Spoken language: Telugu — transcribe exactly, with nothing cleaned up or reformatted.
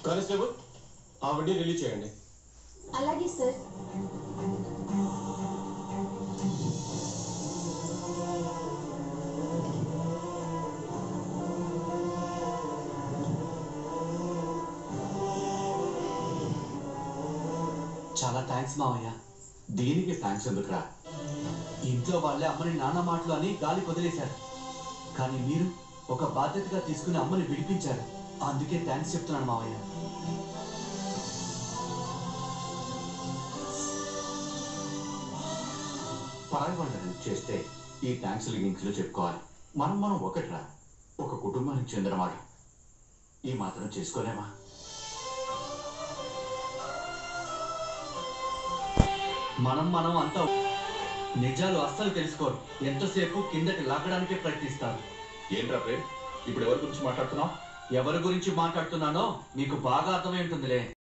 కానిస్టేబుల్ ఆ వడ్డీ రిలీజ్ చేయండి. అలాగే సార్. చాలా థ్యాంక్స్ మావయ్య. దీనికి థ్యాంక్స్ ఎందుకురా? ఇంట్లో వాళ్ళే అమ్మని నాన్న మాటలు అని గాలి వదిలేశారు, కానీ మీరు ఒక బాధ్యతగా తీసుకుని అమ్మని విడిపించారు. అందుకే థ్యాంక్స్ చెప్తున్నాను మావయ్య. పరాయి వాళ్ళని హెల్ప్ చేస్తే ఈ థ్యాంక్స్ లింక్స్లో చెప్పుకోవాలి. మనం మనం ఒకటిరా, ఒక కుటుంబానికి చెందినవాడు. ఈ మాత్రం చేసుకోలేమా? మనం మనం అంతా నిజాలు అస్సలు తెలుసుకోరు. ఎంతసేపు కిందకి లాగడానికే ప్రయత్నిస్తారు. ఏంట్రా ప్రేమ్, ఇప్పుడు ఎవరి గురించి మాట్లాడుతున్నావు? ఎవరి గురించి మాట్లాడుతున్నానో మీకు బాగా అర్థమై ఉంటుందిలే.